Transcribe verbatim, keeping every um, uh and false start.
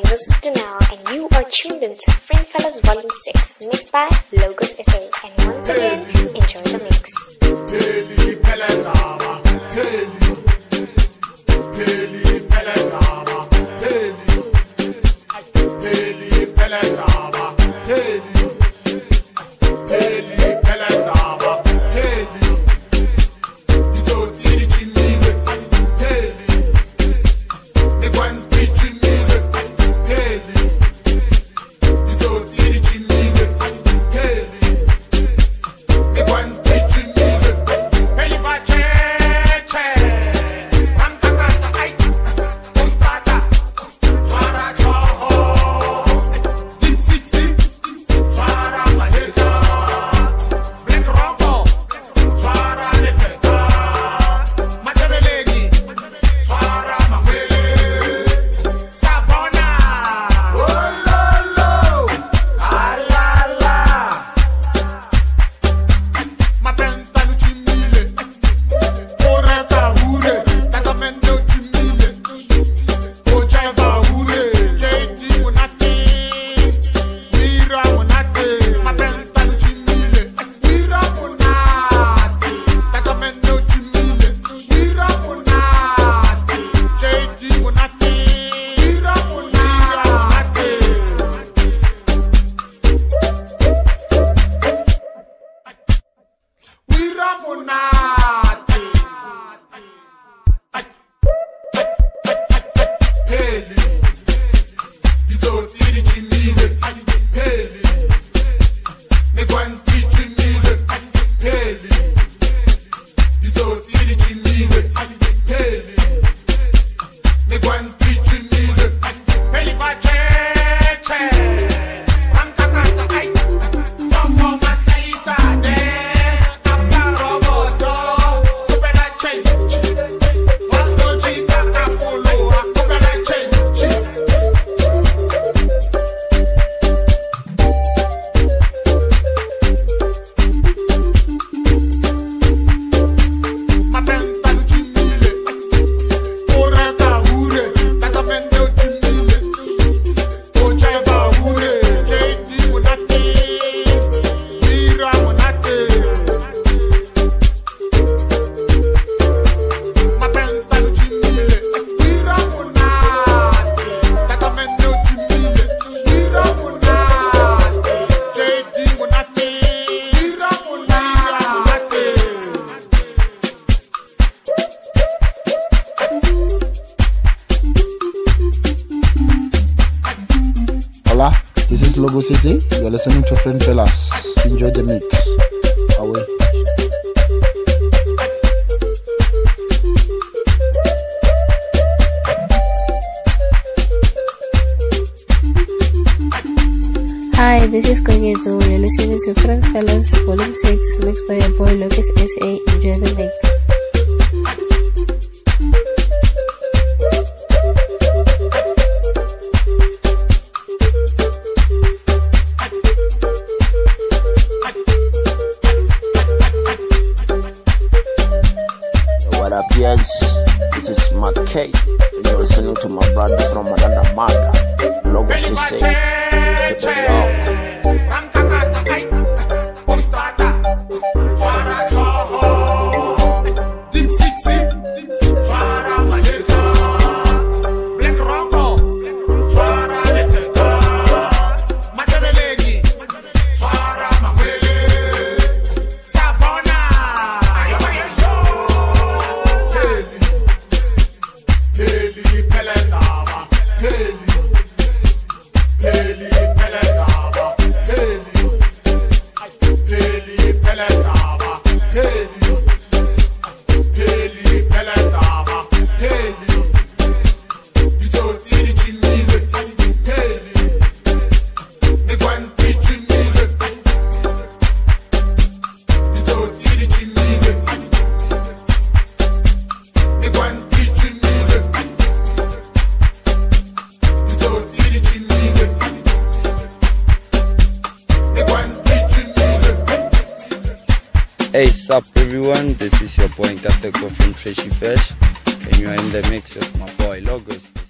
this is Danelle, and you are tuned into Friendfellas Volume six, mixed by Logos S A. And once again, enjoy the mix. Hola, this is Logos S A. You're listening to Friendfellas. Enjoy the mix. Away. Hi, this is Koyeto. You're listening to Friendfellas Volume six, mixed by your boy Logos S A. Enjoy the mix. What up, yes? This is Mark K. And you're listening to my brother from another mother, Logos S A. Keep it low. Hey, sup everyone, this is your boy Nkateko from Freshy Fresh, and you are in the mix with my boy Logos.